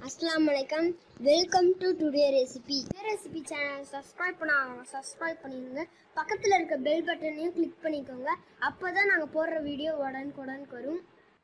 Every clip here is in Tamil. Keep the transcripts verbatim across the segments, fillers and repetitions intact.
Assalamualaikum. Welcome to today recipe. Today recipe channel subscribe பண்ணாங்க subscribe பண்ணிருங்க. பக்கத்துல இருக்க bell button-ஐயும் click பண்ணிக்கோங்க. அப்பதான் நாங்க போடுற வீடியோ உடனுக்குடன் வரும்.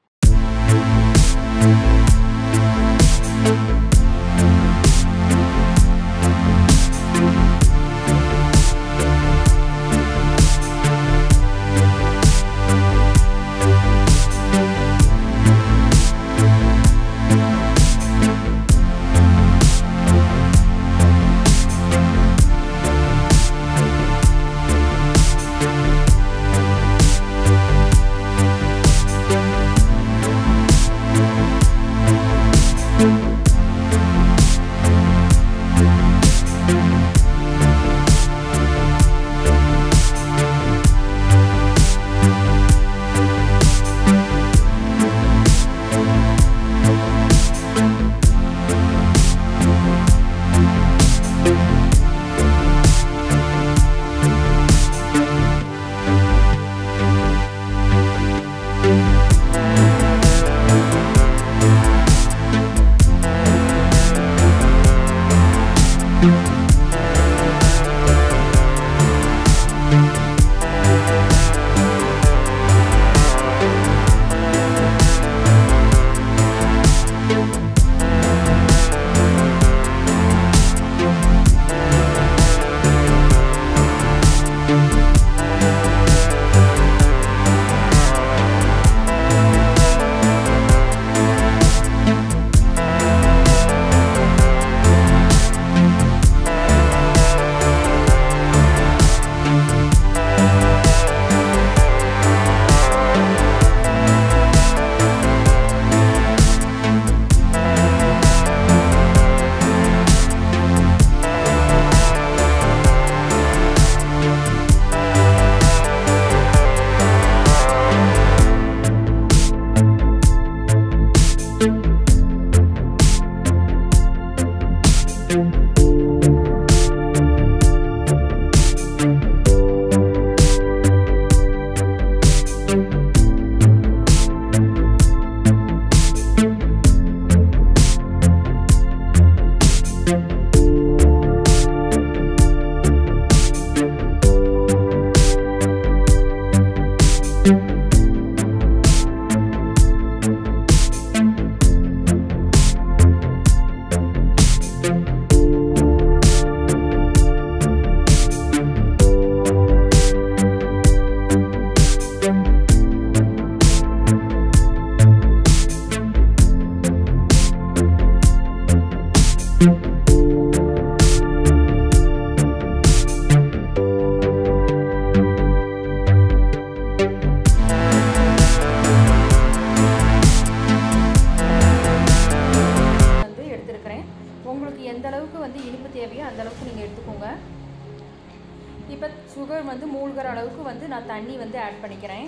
இப்போ சுகர் வந்து மூழ்கிற அளவுக்கு வந்து நான் தண்ணி வந்து ஆட் பண்ணிக்கிறேன்.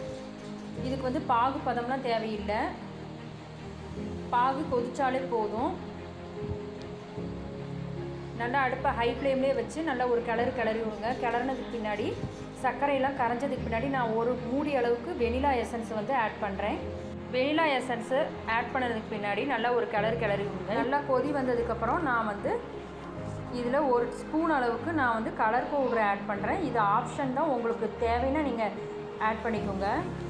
இதுக்கு வந்து பாகு பதம்லாம் தேவையில்லை, பாகு கொதிச்சாலே போதும். நல்லா அடுப்பை ஹை ஃப்ளேம்லேயே வச்சு நல்லா ஒரு கிளறு கிளறி விடுங்க. கிளறினதுக்கு பின்னாடி சர்க்கரையெல்லாம் கரைஞ்சதுக்கு பின்னாடி நான் ஒரு மூடி அளவுக்கு வெனிலா எசன்ஸ் வந்து ஆட் பண்ணுறேன். வெனிலா எசன்ஸு ஆட் பண்ணதுக்கு பின்னாடி நல்லா ஒரு கிளறு கிளறி விடுங்க. நல்லா கொதி வந்ததுக்கப்புறம் நான் வந்து இதில் ஒரு ஸ்பூன் அளவுக்கு நான் வந்து கலர் பவுடர் ஆட் பண்ணுறேன். இது ஆப்ஷன் தான், உங்களுக்கு தேவைன்னா நீங்கள் ஆட் பண்ணிக்கோங்க.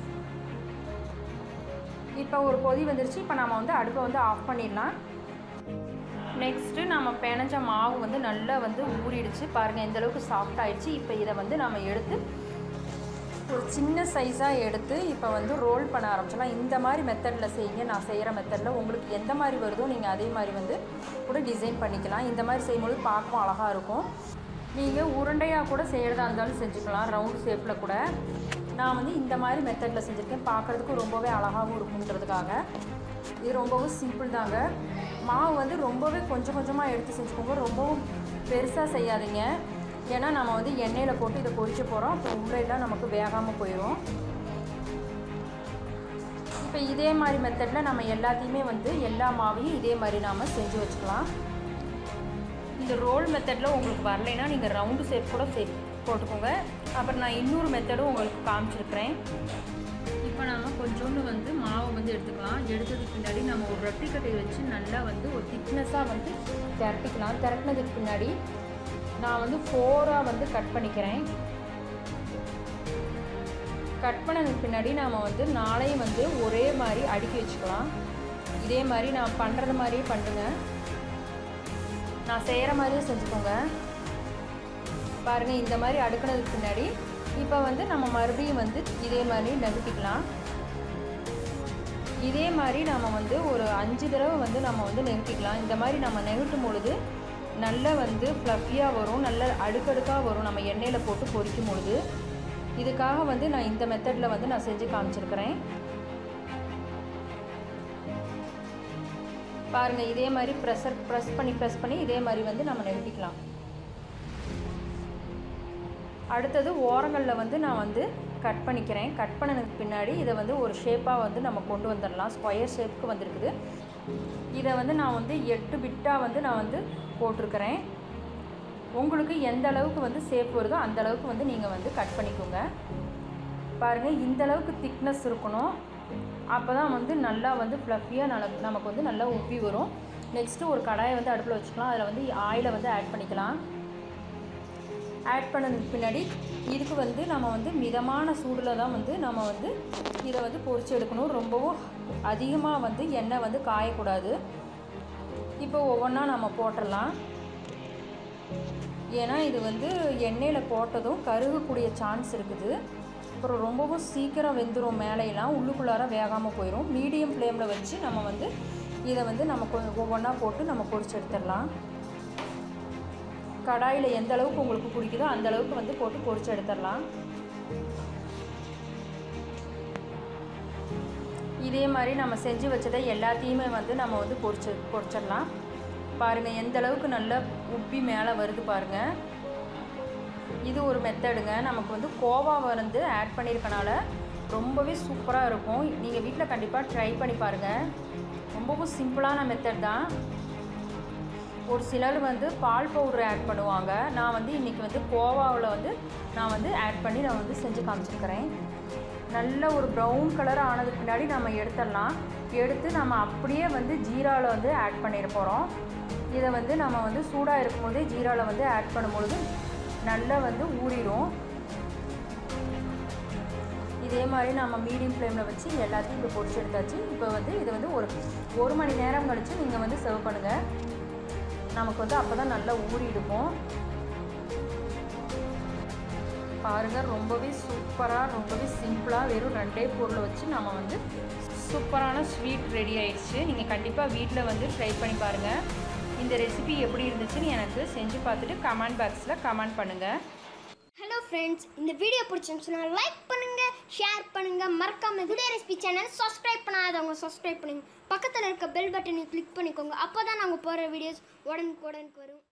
இப்போ ஒரு கொதி வந்துருச்சு. இப்போ நம்ம வந்து அடுப்பை வந்து ஆஃப் பண்ணிடலாம். நெக்ஸ்ட்டு நம்ம பிணைஞ்ச மாவு வந்து நல்லா வந்து ஊறிடுச்சு பாருங்கள், எந்தளவுக்கு சாஃப்ட் ஆகிடுச்சு. இப்போ இதை வந்து நம்ம எடுத்து ஒரு சின்ன சைஸாக எடுத்து இப்போ வந்து ரோல் பண்ண ஆரம்பிச்சிடலாம். இந்த மாதிரி மெத்தடில் செய்யுங்க. நான் செய்கிற மெத்தடில் உங்களுக்கு எந்த மாதிரி வருதோ நீங்கள் அதே மாதிரி வந்து கூட டிசைன் பண்ணிக்கலாம். இந்த மாதிரி செய்யும்போது பார்க்கவும் அழகாக இருக்கும். நீங்கள் உருண்டையாக கூட செய்கிறதா இருந்தாலும் செஞ்சுக்கலாம், ரவுண்ட் ஷேப்பில் கூட. நான் வந்து இந்த மாதிரி மெத்தடில் செஞ்சுருக்கேன், பார்க்குறதுக்கு ரொம்பவே அழகாகவும் இருக்குன்றதுக்காக. இது ரொம்பவும் சிம்பிள் தாங்க. மாவு வந்து ரொம்பவே கொஞ்சம் கொஞ்சமாக எடுத்து செஞ்சுக்கோங்க, ரொம்பவும் பெருசாக செய்யாதீங்க. ஏன்னா நம்ம வந்து எண்ணெயில் போட்டு இதை பொரிக்க போகிறோம், அப்புறம் உள்ளெல்லாம் நமக்கு வேகாமல் போயிடும். இப்போ இதே மாதிரி மெத்தடில் நம்ம எல்லாத்தையுமே வந்து எல்லா மாவையும் இதே மாதிரி நாம் செஞ்சு வச்சுக்கலாம். இந்த ரோல் மெத்தடில் உங்களுக்கு வரலைன்னா நீங்கள் ரவுண்டு ஷேப் கூட சே போட்டுக்கோங்க. அப்புறம் நான் இன்னொரு மெத்தடும் உங்களுக்கு காமிச்சிருக்கிறேன். இப்போ இப்போ நாம் கொஞ்சோண்டு வந்து மாவை வந்து எடுத்துக்கலாம். எடுத்ததுக்கு பின்னாடி நம்ம ஒரு ரொட்டி கட்டையை வச்சு நல்லா வந்து ஒரு திக்னஸாக வந்து திரட்டிக்கலாம். திரட்டினதுக்கு பின்னாடி நான் வந்து ஃபோராக வந்து கட் பண்ணிக்கிறேன். கட் பண்ணதுக்கு பின்னாடி நாம் வந்து நாளையும் வந்து ஒரே மாதிரி அடுக்கி வச்சுக்கலாம். இதே மாதிரி நான் பண்ணுறது மாதிரியே பண்ணுங்க, நான் செய்கிற மாதிரியே செஞ்சுக்கோங்க. பாருங்கள், இந்த மாதிரி அடுக்கினதுக்கு பின்னாடி இப்போ வந்து நம்ம மறுபடியும் வந்து இதே மாதிரி நெருட்டிக்கலாம். இதே மாதிரி நம்ம வந்து ஒரு அஞ்சு தடவை வந்து நம்ம வந்து நெருட்டிக்கலாம். இந்த மாதிரி நம்ம நெருட்டும் பொழுது நல்லா வந்து ஃப்ளஃபியாக வரும், நல்ல அடுக்கடுக்காக வரும் நம்ம எண்ணெயில் போட்டு பொரிக்கும் பொழுது. இதுக்காக வந்து நான் இந்த மெத்தடில் வந்து நான் செஞ்சு காமிச்சிருக்கிறேன். பாருங்கள், இதே மாதிரி ப்ரெஷர் ப்ரெஸ் பண்ணி ப்ரெஸ் பண்ணி இதே மாதிரி வந்து நம்ம நெருட்டிக்கலாம். அடுத்தது ஓரங்களில் வந்து நான் வந்து கட் பண்ணிக்கிறேன். கட் பண்ணதுக்கு பின்னாடி இதை வந்து ஒரு ஷேப்பாக வந்து நம்ம கொண்டு வந்துடலாம். ஸ்கொயர் ஷேப்புக்கு வந்திருக்குது. இதை வந்து நான் வந்து எட்டு பிட்டாக வந்து நான் வந்து போட்டிருக்கிறேன். உங்களுக்கு எந்த அளவுக்கு வந்து ஷேப் வருதோ அந்த அளவுக்கு வந்து நீங்கள் வந்து கட் பண்ணிக்கோங்க. பாருங்கள், இந்த அளவுக்கு திக்னஸ் இருக்கணும். அப்போ தான் வந்து நல்லா வந்து ஃப்ளஃபியாக நல்ல நமக்கு வந்து நல்லா உப்பி வரும். நெக்ஸ்ட்டு ஒரு கடாயை வந்து அடுப்பில் வச்சுக்கலாம். அதில் வந்து ஆயிலை வந்து ஆட் பண்ணிக்கலாம். ஆட் பண்ணதுக்கு பின்னாடி இதுக்கு வந்து நம்ம வந்து மிதமான சூடில் தான் வந்து நம்ம வந்து இதை வந்து பொரிச்சு எடுக்கணும். ரொம்பவும் அதிகமாக வந்து எண்ணெய் வந்து காயக்கூடாது. இப்போ ஒவ்வொன்றா நம்ம போட்டுடலாம். ஏன்னா இது வந்து எண்ணெயில் போட்டதும் கருகக்கூடிய சான்ஸ் இருக்குது. அப்புறம் ரொம்பவும் சீக்கிரம் வெந்துடும், மேலையெல்லாம் உள்ளுக்குள்ளார வேகாமல் போயிடும். மீடியம் ஃப்ளேமில் வச்சு நம்ம வந்து இதை வந்து நம்ம கொஞ்சம் ஒவ்வொன்றா போட்டு நம்ம பொரிச்சு எடுத்துடலாம். கடாயில் எந்த அளவுக்கு உங்களுக்கு பிடிக்குதோ அந்த அளவுக்கு வந்து போட்டு பொரிச்சு எடுத்துடலாம். இதே மாதிரி நம்ம செஞ்சு வச்சதை எல்லாத்தையுமே வந்து நம்ம வந்து பொரிச்சு பொரிச்சிடலாம். பாருங்கள், எந்த அளவுக்கு நல்லா உப்பி மேலே வருது பாருங்கள். இது ஒரு மெத்தடுங்க. நமக்கு வந்து கோவா வந்து ஆட் பண்ணியிருக்கனால ரொம்பவே சூப்பராக இருக்கும். நீங்கள் வீட்டில் கண்டிப்பாக ட்ரை பண்ணி பாருங்கள். ரொம்பவும் சிம்பிளான மெத்தட் தான். ஒரு சிலர் வந்து பால் பவுடர் ஆட் பண்ணுவாங்க. நான் வந்து இன்றைக்கி வந்து கோவாவில் வந்து நான் வந்து ஆட் பண்ணி நான் வந்து செஞ்சு காமிச்சிருக்கிறேன். நல்ல ஒரு ப்ரௌன் கலர் ஆனதுக்கு பின்னாடி நம்ம எடுத்துடலாம். எடுத்து நம்ம அப்படியே வந்து ஜீராவில் வந்து ஆட் பண்ணிட போகிறோம். இதை வந்து நம்ம வந்து சூடாக இருக்கும்போதே ஜீராவில் வந்து ஆட் பண்ணும்பொழுது நல்லா வந்து ஊறிடும். இதே மாதிரி நம்ம மீடியம் ஃப்ளேமில் வச்சு எல்லாத்தையும் இப்போ பொரிச்சு எடுத்தாச்சு. இப்போ வந்து இதை வந்து ஒரு ஒரு மணி நேரம் கழித்து நீங்கள் வந்து சர்வ் பண்ணுங்கள். நமக்கு வந்து அப்போ தான் நல்லா ஊறி இருக்கும். பாருங்கள், ரொம்பவே சூப்பராக ரொம்பவே சிம்பிளாக வெறும் ரெண்டே பொருளை வச்சு நம்ம வந்து சூப்பரான ஸ்வீட் ரெடி ஆயிடுச்சு. நீங்கள் கண்டிப்பாக வீட்டில் வந்து ட்ரை பண்ணி பாருங்கள். இந்த ரெசிபி எப்படி இருந்துச்சுன்னு எனக்கு செஞ்சு பார்த்துட்டு கமெண்ட் பாக்ஸில் கமெண்ட் பண்ணுங்கள். ஹலோ ஃப்ரெண்ட்ஸ், இந்த வீடியோ பிடிச்சிருந்துச்சுன்னா லைக் பண்ணுங்கள், ஷேர் பண்ணுங்கள். மறக்காம டுடே ரெசிபி சேனல் சப்ஸ்கிரைப் பண்ணாதவங்க சப்ஸ்கிரைப் பண்ணுங்க. பக்கத்தில் இருக்க பெல் பட்டனை கிளிக் பண்ணிக்கோங்க. அப்போ தான் நாங்கள் போகிற வீடியோஸ் உடனுக்குடனுக்கு வரும்.